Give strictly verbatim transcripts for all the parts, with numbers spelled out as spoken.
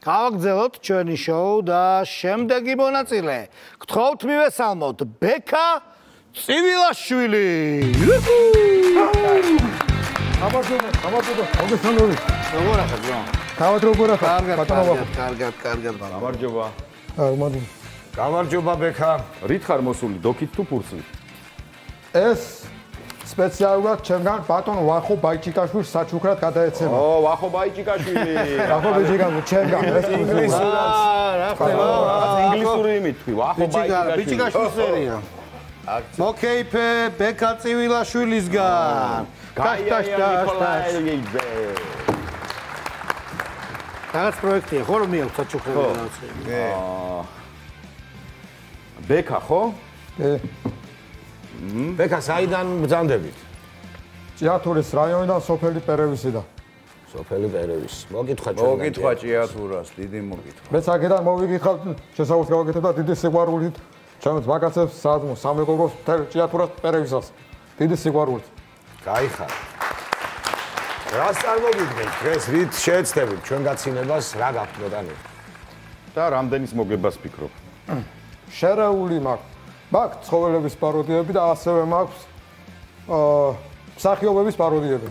გავაგრძელოთ ჩვენი შოუ და შემდეგი მონაწილე. გთხოვთ მივესალმოთ ბექა ცივილაშვილი. გამარჯობა, გამარჯობა, მოგესალმებით. როგორ ახლა ბრო? თავად როგორ ახლა? კარგად, კარგად, კარგად. გამარჯობა. გამარჯობა. გამარჯობა ბექა. რით ხარ მოსული, დოქით თუ ფურცლით? ეს სპეციალურად ჩემგან ბატონ ვახო ბაიჭიკაშვილს საჩუქრად გადაეცემა. ო, ვახო ბაიჭიკაშვილი. ვახო ბაიჭიკაშვილი ჩემგან ეს ინგლისურად. რა ხდება? ინგლისური იმით თქვი, ვახო ბაიჭიკაშვილი. ბიჭიკაშვილის სერია. მოკეიფე ბექა ცივილაშვილისგან. გაიაი ნიკოლაევიჩე. რაღაც პროექტია, ხო რომ მიაქვს საჩუქრები რაღაცები? აა ბექა ხო? ე ბექა საიდან ბრძანდებით? ჭიათურის რაიონიდან სოფელი პერევისიდან. სოფელი პერევის. მოგითხრა ჩვენ. მოგითხრა ჭიათურას, დიდი მოგითხრა. მეც აქედან მოვიგიხარ შესაძლოა გავაკეთებ და დიდი სიყვარულით ჩემს მაგაცებს საძმო სამეგობროს ჭიათურას პერევისას. დიდი სიყვარულით. გაიხარ. რას წარმოგიდგენთ დღეს რით შეეცდებით ჩვენ გაცინებას რა გაქვთ მოტანილი? და რამდენის მოგებას ფიქრობ? შერეული მაქვს. მაქვს ცხოველების პაროდიები და ასევე მაქვს აა მსახიობების პაროდიები.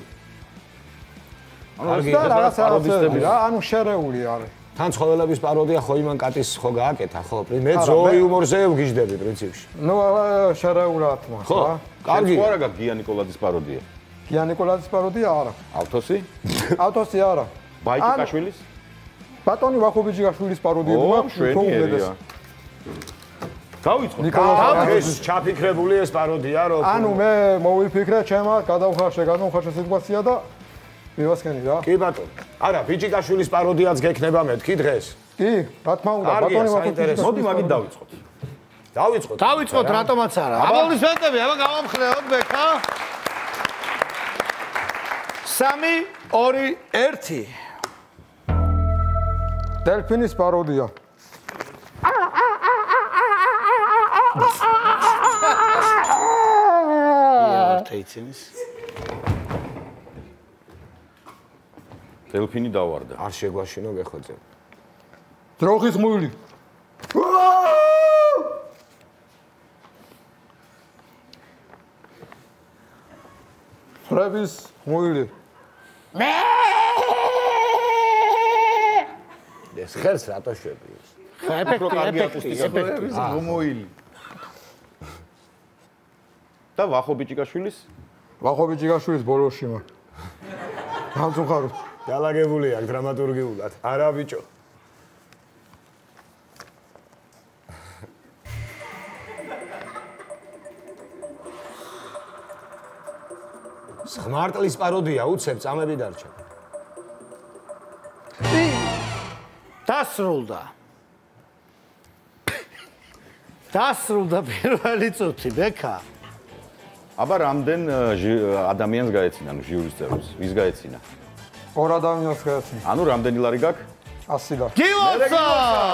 ანუ და რაღაც პაროდისტები რა, ანუ შერეული არის. თან ცხოველების პაროდია ხო იმან კატის ხო გააკეთა ხო? მე ზოი იუმორზე ვგიჟდები პრინციპში. ნუ შერეულად მაქვს ხო? რა. კარგი. ხო არა გაქვს გია ნიკოლაძის პაროდია? გია ნიკოლაძის პაროდია არა. ავთოსი? ავთოსი არა. ბაიჭიკაშვილის? ბატონი ვახო ბიჭიკაშვილის პაროდიები მაქვს. შვენიერია. დავიწყოთ. ეს ჩაფიქრებული ეს პაროდია რო. ანუ მე მოვიფიქრე ჩემად გადავხარშე გადავხარშე სიტუაცია და მივასკენი რა. კი ბატონო. არა, ბიჭიკაშვილის პაროდიაც გექნება მეთქი დღეს. კი, რა თქმა უნდა, ბატონი ვახო ბიჭიკაშვილის. მოდი მაგით დავიწყოთ. დავიწყოთ. დავიწყოთ, რატომაც არა. აპლოდისმენტები, აბა გავამხნევოთ ბექა. სამი, ორი, ერთი. დელფინის პაროდია. თეიცინის. დელფინი დავარდა. არ შეგვაშინო გეხოძე. დროხის მუილი. ფრების მუილი. ეს ხერს რატო შვები? ეფექტი, ეფექტი, ეფექტი. მომოილი. და ვახო ბიჭიკაშვილის? ვახო ბიჭიკაშვილის ბოლოში მა. გამწუხაროთ. დალაგებული აქვს დრამატურგიულად. არა ბიჭო. ხმარტლის პაროდია უცებ წამები დარჩა. დასრულდა. დასრულდა პირველი წუთი, ბექა. აბა რამდენ ადამიანს გაეცინა, ნუ ჟიურის წევრს? ვის გაეცინა? ორ ადამიანს გაეცინა. ანუ რამდენი ლარი გაქვს? ასი ლარი. გილოცა!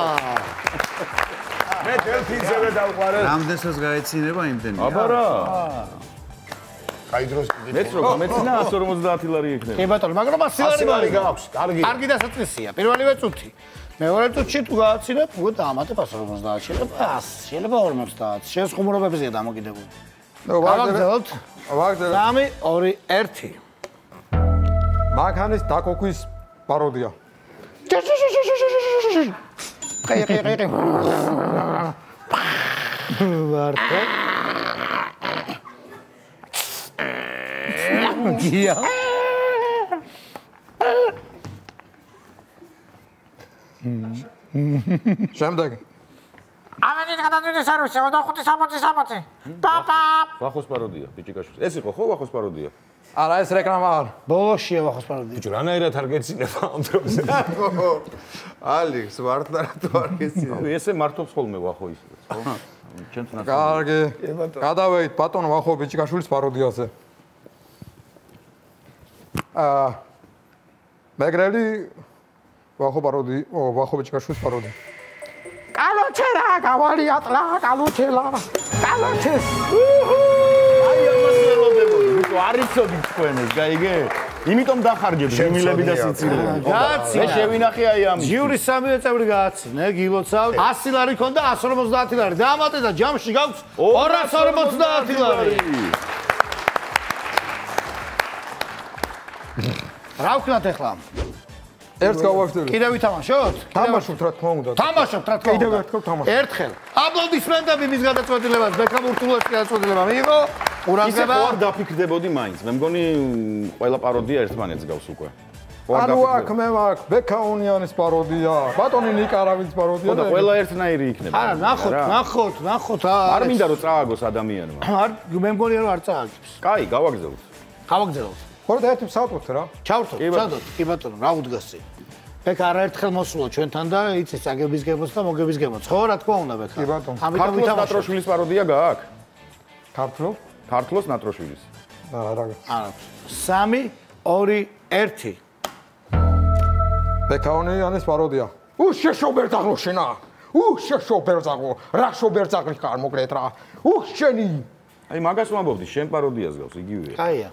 მე დელფინზე დავყარე. რამდენსაც გაეცინება იმდენი? აბა რა. კაი დროს მეც რო გამეცინა εκατს ორმოცდაათი ლარი კი იქნება. ბატონო, მაგრამ ასი ასი ლარი ლარი მაქვს. გაქვს, კარგი. კარგი დასაწყისია. პირველივე წუთი. მეორე წუთში თუ გააცინებ, უკვე დაამატებ εκατს ორმოცდაათი, შეიძლება ასი, შეიძლება ორმოცდაათი. შენს ხუმრობებზეა დამოკიდებული. ნუ გავაგრძელოთ. ვაგრძელოთ. სამი, ორი, ერთი. მანქანის დაკოქვის პაროდია. ყი ყი ყი ყი. ვარტე. გია. შემდეგ. ამენის გადადვიდეს არ ვიცი, ოცდახუთი სამოცი სამოცი. პაპა. ვახოს პაროდია, ბიჭიკაშვილის. ეს იყო ხო ვახოს პაროდია? არა, ეს რეკლამა არ. ბოლოშია ვახოს პაროდია. ბიჭო, რანაირად არ გეცინება ამ დროზე? ალიქს ვარტლა რატო არ გეცინება? ესე მართობს ხოლმე ვახო ის, ხო? ჩემს ნაცვლად. კარგი. გადავეით ბატონ ვახო ბიჭიკაშვილის პაროდიაზე. აა მეგრელი ვახო პაროდი, ვახო ბიჭიკაშვილის პაროდია. კალოჩერა, გავალიატლა, კალოჩელა. კალოჩეს. აი ამას ვერ ვამბობდი, ნუ არ იცოდი თქვენ ეს, გაიგე? იმიტომ დახარჯეთ ღიმილები და სიცილები. გააცი. მე შევინახე აი ამ. ჟიურის სამივე წევრი გააცინე, გილოცავ. ასი ლარი ქონდა ასი ორმოცდაათი ლარი. დაამატე და ჯამში გაქვს ორასი ორმოცდაათი ლარი. რა ვქნათ ახლა? ერთს გავაგრძელებ. კიდევ ვითამაშოთ? თამაშობთ რა თქმა უნდა. თამაშობთ რა თქმა უნდა. კიდევ ერთხელ თამაშობთ. ერთხელ. აპლოდისმენტები მის გადაწყვეტილებას, ბექამ ურტულეს გადაწყვეტილება მიიღო. ისე ყურადღება. ხო არ დაფიქრდებოდი მაინც. მე მგონი ყველა პაროდია ერთმანეთს გავს უკვე. ანუ აქ მე მაქვს ბექაუნიანის პაროდია, ბატონი ნიკარავის პაროდია და ყველა ერთნაირი იქნება. არა, ნახოთ, ნახოთ, ნახოთ. არ მინდა რომ წააგოს ადამიანმა. არ მე მგონია რომ არ წააგებს. კაი, გავაგზავნოთ. გავაგზავნოთ. ხო და ერთი ვსაუბრობთ რა. ჩავრთოთ, ჩადოთ, კი ბატონო, რა უდგას წინ. ბექა არაერთხელ მოსულა ჩვენთან და იცი წაგების გემოც და მოგების გემოც. ხო, რა თქმა უნდა ბექა. კი ბატონო. ამიტომ ვითამაშოთ. ნატროშვილის პაროდია გააქვს? ქართლო? ქართლოს ნატროშვილის. არა, რა. არა. სამი, ორი, ერთი. ბექაუნიანის პაროდია. უშე შობერძაღლო შენა. უშე შობერძაღლო. რა შობერძაღლი ხარ მოკლედ რა. უშენი. აი მაგას ვამბობდი, შენ პაროდიას გავს, იგივეა. კაია.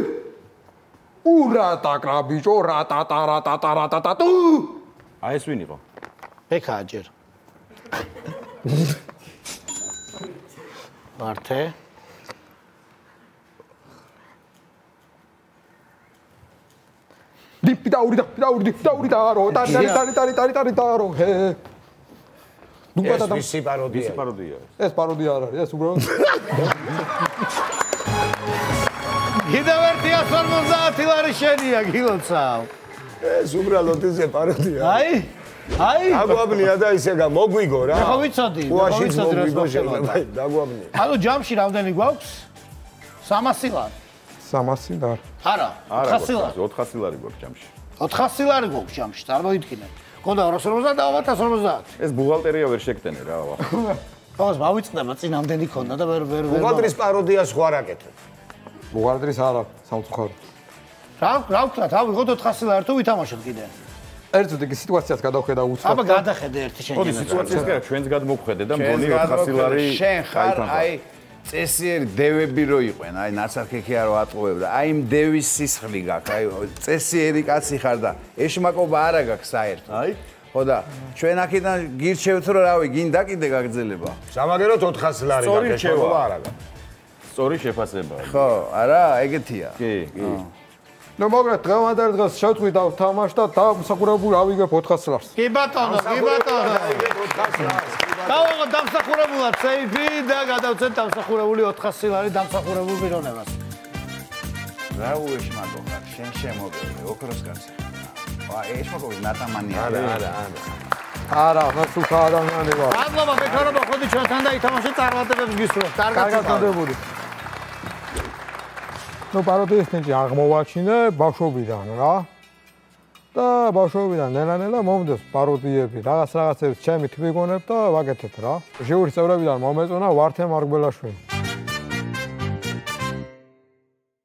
ურა ტაკრა ბიჭო, რა ტატა რა ტატა რა ტატა ტუ. აი ეს ვინ იყო? ბექა აჯერ. მართე. დიპი დაური და დაური და დაური და რო ტარი ტარი ტარი ტარი ტარი ტარი და რო ჰე. ნუბა და ვისი პაროდია? ვისი პაროდია? ეს პაროდია არ არის, ეს უბრალოდ კიდევ ერთი ასი ორმოცდაათი ლარი შენია, გილოცავ. ეს უბრალოდ ისე პაროდია. აი, აი. დაგვაბნია და ისე გა მოგვიგო რა. ხო ვიცოდი, ხო უაშიც ვიცოდი რა მოგვიგო შეიძლება. შეიძლება დაგვაბნია. ანუ ჯამში რამდენი გვაქვს? სამასი ლარი. სამასი და არა, ოთხასი ლარი. ოთხასი ლარი გვაქვს ჯამში. ოთხასი ლარი გვაქვს ჯამში, წარმოიდგინე. გონდა ორასი ორმოცდაათი და ორასი ორმოცდაათი. ეს ბუღალტერია ვერ შეგტენე რა. ხო, მავიწდება წინ ამდენი ქონდა და ვერ ვერ ვერ. ბუღალტრის პაროდიას ხო არ აკეთებ? ბუღალტრის არა, სამწუხაროდ. რა რა ვქნათ, ავიღოთ ოთხასი ლარი თუ ვითამაშოთ კიდე. ერთ ზოგი სიტუაციას გადავხედა უცხო. აბა გადახედე ერთი შენ. ოდი სიტუაციას კი არა, ჩვენს გადმოგხედე და მგონი ოთხასი ლარი. შენ ხარ აი წესიერი დევები რო იყვენ, აი ნაცარქექი არ ვატყუებ და აი იმ დევის სისხლი გაქვს, აი წესიერი კაცი ხარ და ეშმაკობა არა გაქვს საერთოდ. აი ხო და ჩვენ აქედან გირჩევთ რომ რავი, გინდა კიდე გაგრძელება. სამაგეროთ ოთხასი ლარი გაქვს, ეშმაკობა არა გაქვს. სწორი შეფასებაა. ხო, არა, ეგეთია. კი, კი. ნუ მოგეთ დღევანდელ დღეს შევწყვი და ვთამაშ და დამსახურებული ავიგებ ოთხასი ლარს. კი ბატონო, კი ბატონო. დავიღოთ დამსახურებულად სეიფი და გადავცეთ დამსახურებული ოთხასი ლარი დამსახურებულ პიროვნებას. რა უეშმაკო ხარ, შენ შემოგევლე, ოქროს კაცი. ვა, ეშმაკობის ნატამანი არა, არა, არა. არა, მასუხა ადამიანი ვარ. მადლობა, ბექარობა, ხოდი ჩვენთან და ითამაშეთ წარმატებებს გისურვებთ. კარგად გაგებული. ნუ პაროდიის ნიჭი აღმოვაჩინე ბავშვობიდან რა. და ბავშვობიდან ნელა-ნელა მომდევს პაროდიები, რაღაც რაღაცებს ჩემი თვი გონებ და ვაკეთებ რა. ჟიურის წევრებიდან მომეწონა ვართე მარგველაშვილი.